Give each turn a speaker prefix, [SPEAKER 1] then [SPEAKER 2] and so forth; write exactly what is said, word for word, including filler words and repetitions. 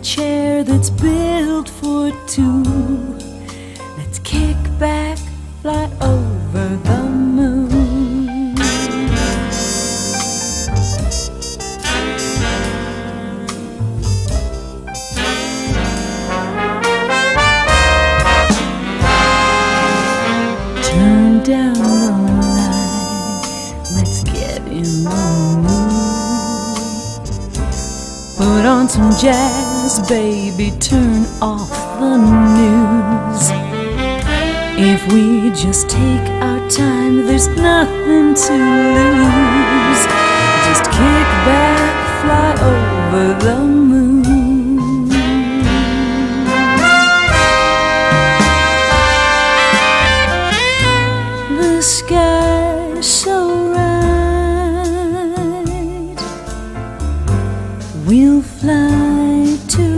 [SPEAKER 1] chair that's built for two. Let's kick back, fly over the moon. Turn down the light, let's get in the mood. Put on some jazz, baby, turn off the news. If we just take our time, there's nothing to lose. Just kick back, fly over the moon. The sky's so bright, we'll fly to